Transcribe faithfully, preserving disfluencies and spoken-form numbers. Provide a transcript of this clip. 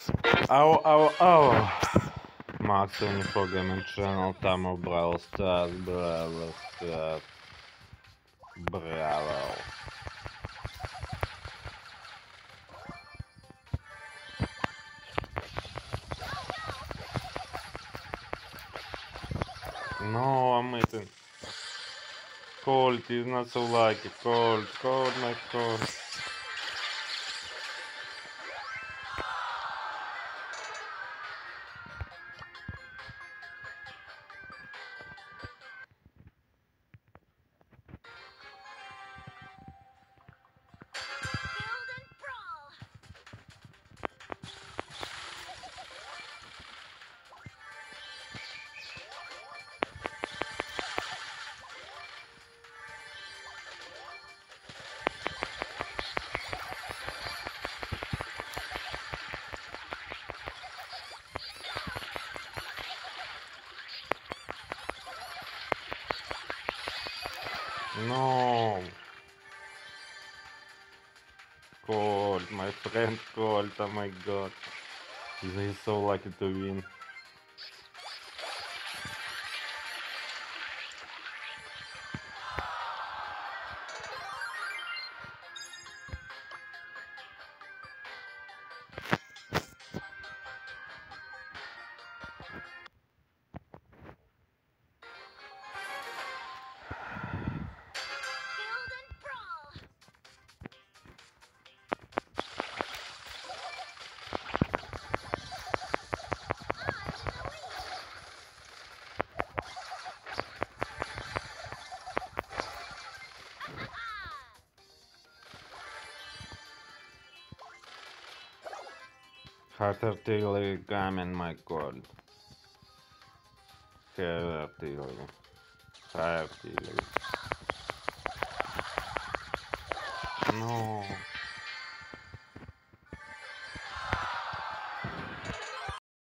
Au, au, au. Max Info Gaming Channel, Tamo Brawl Stars, Brawl Stars, Bravo. No, I'm eating. Cold is not so like it. Cold, cold, my cold. No. Cold, my friend Cold, oh my god. He's so lucky to win. Heart artillery coming, my god. Heavy artillery. High artillery. No.